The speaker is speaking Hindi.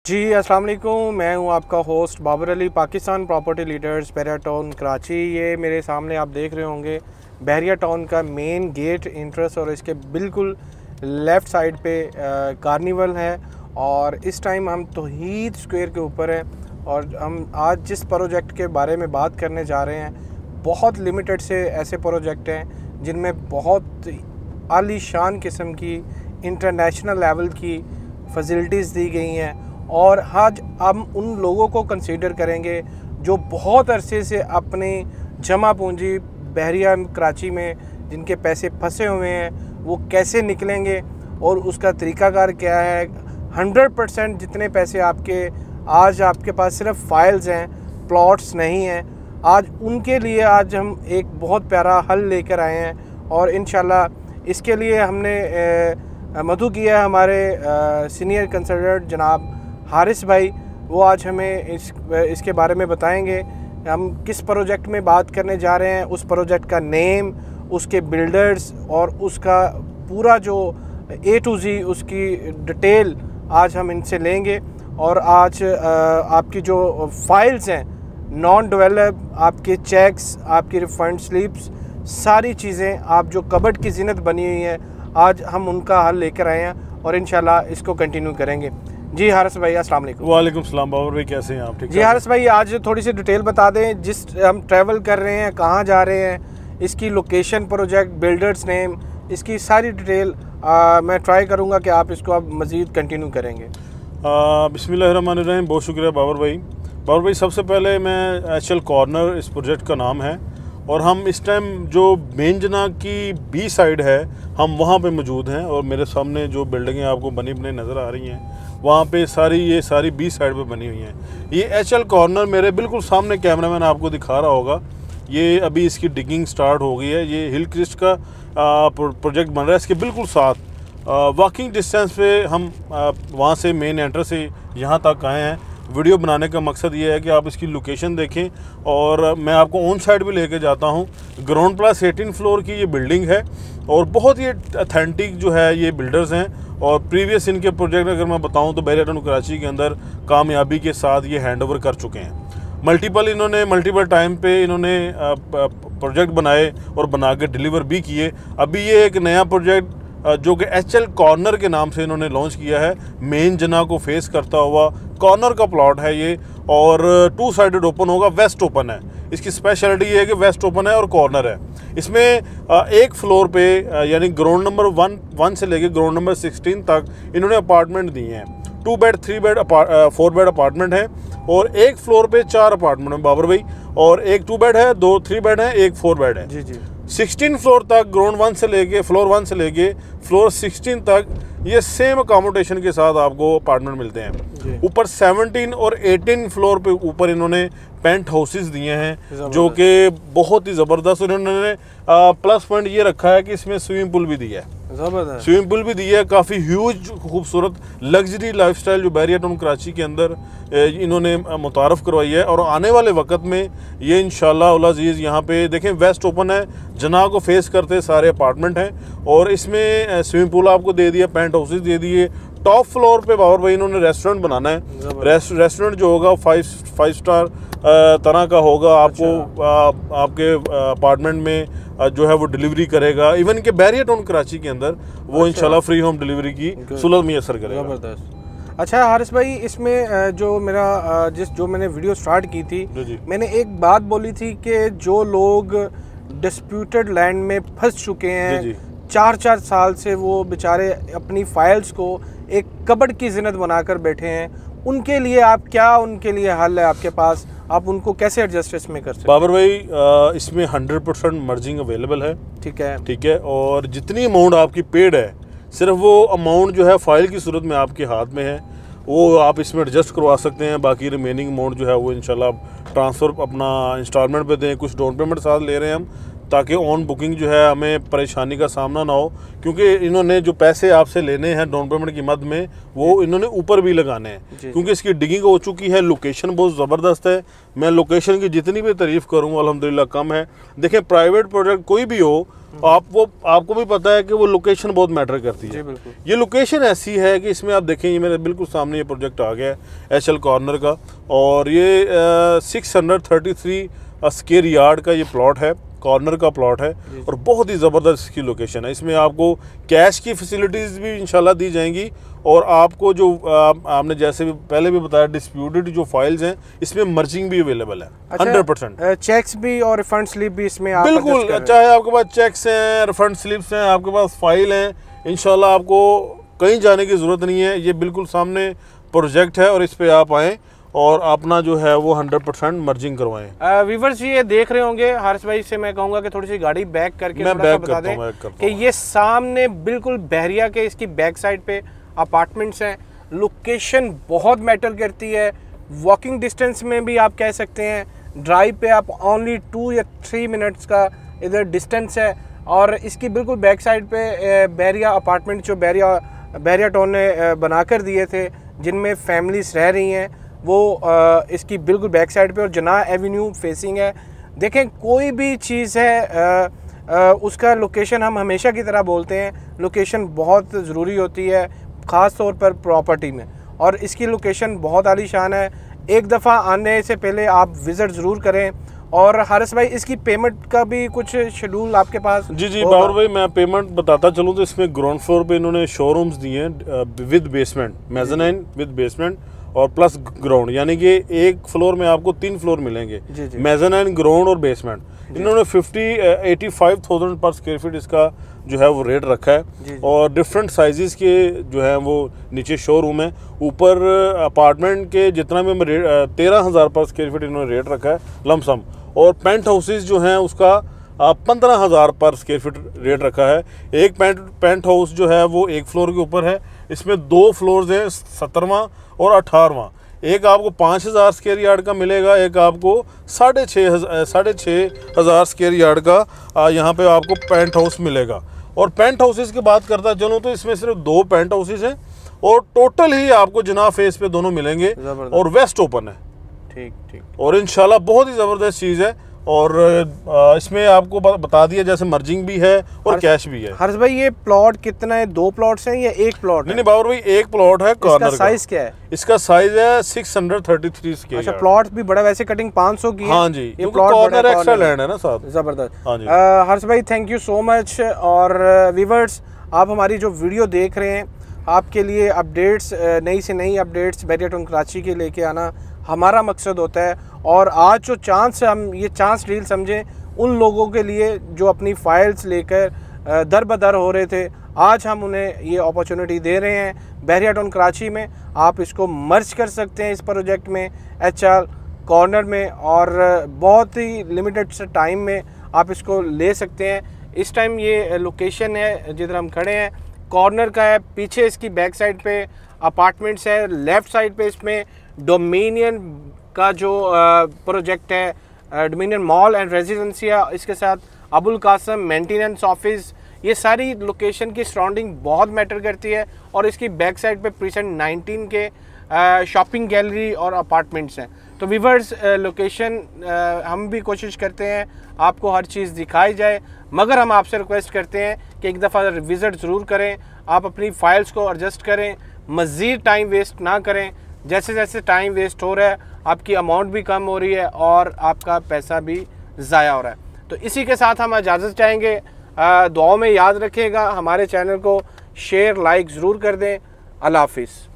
जी अस्सलाम वालेकुम, मैं हूं आपका host Babar Ali, Pakistan property leaders Bahria town Karachi. ये मेरे सामने आप देख रहे होंगे बहरिया टाउन का मेन गेट इंट्रेंस और इसके बिल्कुल लेफ़्ट साइड पे कार्निवल है। और इस टाइम हम तौहीद स्क्वायर के ऊपर हैं और हम आज जिस प्रोजेक्ट के बारे में बात करने जा रहे हैं, बहुत लिमिटेड से ऐसे प्रोजेक्ट हैं जिनमें बहुत आलीशान किस्म की इंटरनेशनल लेवल की फैसिलिटीज़ दी गई हैं। और आज हम उन लोगों को कंसीडर करेंगे जो बहुत अरसे से अपनी जमा पूंजी बहरिया कराची में जिनके पैसे फंसे हुए हैं, वो कैसे निकलेंगे और उसका तरीक़ाकार क्या है। 100% जितने पैसे आज आपके पास सिर्फ फाइल्स हैं, प्लॉट्स नहीं हैं। आज उनके लिए आज हम एक बहुत प्यारा हल लेकर आए हैं और इंशाल्लाह इसके लिए हमने मधु किया हमारे सीनियर कंसल्टेंट जनाब हारिस भाई। वो आज हमें इसके बारे में बताएंगे हम किस प्रोजेक्ट में बात करने जा रहे हैं, उस प्रोजेक्ट का नेम, उसके बिल्डर्स और उसका पूरा जो A to Z उसकी डिटेल आज हम इनसे लेंगे। और आज आपकी जो फाइल्स हैं, नॉन डेवलप, आपके चेक्स, आपकी रिफंड स्लिप्स, सारी चीज़ें आप जो कबर्ड की ज़ीनत बनी हुई है, आज हम उनका हल लेकर आए हैं और इंशाल्लाह इसको कंटिन्यू करेंगे। जी हारिस भाई अस्सलाम वालेकुम। वालेकुम सलाम बाबर भाई, कैसे हैं आप? ठीक जी हारिस भाई, आज थोड़ी सी डिटेल बता दें, जिस हम ट्रैवल कर रहे हैं, कहाँ जा रहे हैं, इसकी लोकेशन, प्रोजेक्ट, बिल्डर्स नेम, इसकी सारी डिटेल मैं ट्राई करूँगा कि आप इसको अब मज़ीद कंटिन्यू करेंगे। बिस्मिल्लाहिर्रहमानिर्रहीम। बहुत शुक्रिया बाबर भाई। बाबर भाई, सबसे पहले मैं HL कॉर्नर इस प्रोजेक्ट का नाम है और हम इस टाइम जो मेंजना की B साइड है, हम वहाँ पे मौजूद हैं और मेरे सामने जो बिल्डिंगें आपको बनी बनी नज़र आ रही हैं, वहाँ पे ये सारी B साइड पे बनी हुई हैं। ये HL कॉर्नर मेरे बिल्कुल सामने कैमरामैन आपको दिखा रहा होगा, ये अभी इसकी डिगिंग स्टार्ट हो गई है। ये हिल क्रिस्ट का प्रोजेक्ट बन रहा है, इसके बिल्कुल साथ वॉकिंग डिस्टेंस पे हम वहाँ से मेन एंट्रेंस से यहाँ तक आए हैं। वीडियो बनाने का मकसद ये है कि आप इसकी लोकेशन देखें और मैं आपको ऑन साइड भी लेके जाता हूँ। ग्राउंड प्लस 18 फ्लोर की ये बिल्डिंग है और बहुत ही अथेंटिक जो है ये बिल्डर्स हैं। और प्रीवियस इनके प्रोजेक्ट अगर मैं बताऊँ तो बहरिया टाउन कराची के अंदर कामयाबी के साथ ये हैंडओवर कर चुके हैं। मल्टीपल टाइम पे इन्होंने प्रोजेक्ट बनाए और बना के डिलीवर भी किए। अभी ये एक नया प्रोजेक्ट जो कि HL कॉर्नर के नाम से इन्होंने लॉन्च किया है, मेन जना को फेस करता हुआ कॉर्नर का प्लॉट है ये और 2 साइडेड ओपन होगा, वेस्ट ओपन है। इसकी स्पेशलिटी ये है कि वेस्ट ओपन है और कॉर्नर है। इसमें एक फ्लोर पे यानी ग्राउंड नंबर 1 से लेके ग्राउंड नंबर 16 तक इन्होंने अपार्टमेंट दिए हैं। 2 बेड 3 बेड 4 बेड अपार्टमेंट है और एक फ्लोर पे 4 अपार्टमेंट है बाबर भाई, और एक 2 बेड है, 2 3 बेड है, एक 4 बेड है। जी जी। 16 फ्लोर तक फ्लोर 1 से लेके फ्लोर 16 तक ये सेम अकोमोडेशन के साथ आपको अपार्टमेंट मिलते हैं। ऊपर 17 और 18 फ्लोर पे ऊपर इन्होंने पेंट हाउसेस दिए हैं जो कि बहुत ही ज़बरदस्त। इन्होंने प्लस पॉइंट ये रखा है कि इसमें स्विमिंग पूल भी दिया है, स्विमिंग पूल भी दिया है। काफ़ी ह्यूज खूबसूरत लग्जरी लाइफस्टाइल जो बहरिया टाउन कराची के अंदर इन्होंने मुतारफ़ करवाई है। और आने वाले वक्त में ये इंशाल्लाह उल अज़ीज़ यहाँ पे देखें वेस्ट ओपन है, जना को फेस करते सारे अपार्टमेंट हैं और इसमें स्विमिंग पूल आपको दे दिया, पेंट हाउसेस दे दिए। टॉप फ्लोर पे बाबर भाई इन्होंने रेस्टोरेंट बनाना है। रेस्टोरेंट जो होगा 5 स्टार तरह का होगा। आपको आपके अपार्टमेंट में जो है वो डिलीवरी करेगा। इवन के बहरिया टाउन कराची के अंदर वो इंशाल्लाह फ्री होम डिलीवरी की सहूलत मुयस्सर करेगा। ज़बरदस्त। अच्छा हारिस भाई, इसमें जो मैंने वीडियो स्टार्ट की थी, मैंने एक बात बोली थी कि जो लोग डिस्प्यूटेड लैंड में फंस चुके हैं, 4 साल से वो बेचारे अपनी फाइल्स को एक कबर्ड की ज़ीनत बनाकर बैठे हैं, उनके लिए उनके लिए हल है आपके पास? आप उनको कैसे एडजस्ट इसमें कर सकते हैं? बाबर भाई, इसमें 100% मर्जिंग अवेलेबल है। ठीक है। और जितनी अमाउंट आपकी पेड है, सिर्फ वो अमाउंट जो है फाइल की सूरत में आपके हाथ में है, वो आप इसमें एडजस्ट करवा सकते हैं। बाकी रिमेनिंग अमाउंट जो है वो इंशाल्लाह ट्रांसफ़र अपना इंस्टॉलमेंट पे दें। कुछ डाउन पेमेंट साथ ले रहे हैं हम, ताकि ऑन बुकिंग जो है हमें परेशानी का सामना ना हो, क्योंकि इन्होंने जो पैसे आपसे लेने हैं डाउन पेमेंट की मद में वो इन्होंने ऊपर भी लगाने हैं, क्योंकि इसकी डिगिंग हो चुकी है। लोकेशन बहुत ज़बरदस्त है, मैं लोकेशन की जितनी भी तारीफ़ करूँ अल्हम्दुलिल्लाह कम है। देखें प्राइवेट प्रोजेक्ट कोई भी हो, आपको भी पता है कि वो लोकेशन बहुत मैटर करती है। ये लोकेशन ऐसी है कि इसमें आप देखें, ये मेरे बिल्कुल सामने ये प्रोजेक्ट आ गया है HL कॉर्नर का, और ये 633 स्क्वायर यार्ड का ये प्लॉट है, कॉर्नर का प्लॉट है, और बहुत ही ज़बरदस्त इसकी लोकेशन है। इसमें आपको कैश की फैसिलिटीज़ भी इंशाल्लाह दी जाएंगी, और आपको जो आपने जैसे भी पहले भी बताया डिस्प्यूटेड जो फाइल्स हैं इसमें मर्जिंग भी अवेलेबल है। 100% चेक्स भी और रिफंड स्लिप भी इसमें आप बिल्कुल, चाहे आपके पास चेक्स हैं, रिफंड स्लिप्स हैं, आपके पास फाइल हैं, इंशाल्लाह आपको कहीं जाने की ज़रूरत नहीं है। ये बिल्कुल सामने प्रोजेक्ट है और इस पर आप आएँ और अपना जो है वो 100% मर्जिंग करवाएं। व्यूअर्स ये देख रहे होंगे, हारिस भाई से मैं कहूँगा कि थोड़ी सी गाड़ी बैक करके मैं बैक बता दें कि ये सामने बिल्कुल बहरिया के इसकी बैक साइड पे अपार्टमेंट्स हैं। लोकेशन बहुत मैटर करती है, वॉकिंग डिस्टेंस में भी आप कह सकते हैं, ड्राइव पे आप ओनली 2 या 3 मिनट्स का इधर डिस्टेंस है। और इसकी बिल्कुल बैक साइड पे बहरिया अपार्टमेंट जो बहरिया टाउन ने बनाकर दिए थे, जिनमें फैमिलीज रह रही हैं, वो इसकी बिल्कुल बैक साइड पे और जना एवेन्यू फेसिंग है। देखें कोई भी चीज़ है उसका लोकेशन हम हमेशा की तरह बोलते हैं, लोकेशन बहुत ज़रूरी होती है, ख़ास तौर पर प्रॉपर्टी में, और इसकी लोकेशन बहुत आलीशान है। एक दफ़ा आने से पहले आप विज़िट ज़रूर करें। और हारिस भाई इसकी पेमेंट का भी कुछ शेड्यूल आपके पास? जी बाबर भाई, मैं पेमेंट बताता चलूँ तो इसमें ग्राउंड फ्लोर पे इन्होंने शोरूम्स दिए हैं with basement, mezzanine with basement और प्लस ग्राउंड, यानी कि एक फ्लोर में आपको 3 फ्लोर मिलेंगे, मेज़ानाइन, ग्राउंड और बेसमेंट। इन्होंने 85,000 पर स्क्वायर फीट इसका जो है वो रेट रखा है, और डिफरेंट साइजेस के जो है वो नीचे शोरूम है, ऊपर अपार्टमेंट के जितना भी 13,000 पर स्क्वायर फीट इन्होंने रेट रखा है लमसम, और पेंट हाउसेज जो हैं उसका 15,000 पर स्क्वायर फीट रेट रखा है। एक पेंट हाउस जो है वो 1 फ्लोर के ऊपर है, इसमें 2 फ्लोर्स हैं, 17वां और 18वां। एक आपको 5,000 स्क्वायर यार्ड का मिलेगा, एक आपको 6,500 स्क्वायर यार्ड का यहाँ पे आपको पेंट हाउस मिलेगा। और पेंट हाउसेस की बात करता चलूँ तो इसमें सिर्फ 2 पेंट हाउसेस हैं, और टोटल ही आपको जना फेस पे दोनों मिलेंगे, और वेस्ट ओपन है। ठीक। और इंशाल्लाह बहुत ही ज़बरदस्त चीज़ है, और इसमें आपको बता दिया जैसे मर्जिंग भी है और कैश भी है। हारिस भाई ये प्लॉट कितना है, 2 प्लॉट्स हैं या 1 प्लॉट? नहीं बाबर भाई, 1 प्लॉट है कॉर्नर का। साइज क्या है? इसका साइज है 633 स्क्वायर। अच्छा, प्लॉट भी बड़ा, वैसे कटिंग 500 की है। हाँ जी, ये प्लॉट कॉर्नर एक्स्ट्रा लैंड है ना साहब। जबरदस्त। हाँ जी हारिस भाई, थैंक यू सो मच। और व्यूअर्स, आप हमारी जो वीडियो देख रहे हैं, आपके लिए अपडेट्स, नई से नई अपडेट्स बहरिया टाउन कराची के लेके आना हमारा मकसद होता है। और आज जो चांस, हम ये चांस डील समझें उन लोगों के लिए जो अपनी फाइल्स लेकर दर बदर हो रहे थे, आज हम उन्हें ये अपॉर्चुनिटी दे रहे हैं बहरिया टाउन कराची में। आप इसको मर्ज कर सकते हैं इस प्रोजेक्ट में, HL कॉर्नर में, और बहुत ही लिमिटेड से टाइम में आप इसको ले सकते हैं। इस टाइम ये लोकेशन है जिधर हम खड़े हैं, कॉर्नर का है, पीछे इसकी बैक साइड पे अपार्टमेंट्स है, लेफ़्ट साइड पे इसमें डोमिनियन का जो प्रोजेक्ट है, डोमिनियन मॉल एंड रेजिडेंसिया, इसके साथ अबुल कासम मेंटेनेंस ऑफिस, ये सारी लोकेशन की सराउंडिंग बहुत मैटर करती है। और इसकी बैक साइड पे प्रीसेंट 19 के शॉपिंग गैलरी और अपार्टमेंट्स हैं। तो व्यूअर्स, लोकेशन हम भी कोशिश करते हैं आपको हर चीज़ दिखाई जाए, मगर हम आपसे रिक्वेस्ट करते हैं कि एक दफ़ा विज़िट ज़रूर करें, आप अपनी फ़ाइल्स को एडजस्ट करें, मज़ीद टाइम वेस्ट ना करें। जैसे जैसे टाइम वेस्ट हो रहा है, आपकी अमाउंट भी कम हो रही है और आपका पैसा भी ज़ाया हो रहा है। तो इसी के साथ हम इजाज़त चाहेंगे। दुआओं में याद रखिएगा, हमारे चैनल को शेयर लाइक ज़रूर कर दें। अल्लाह हाफिज़।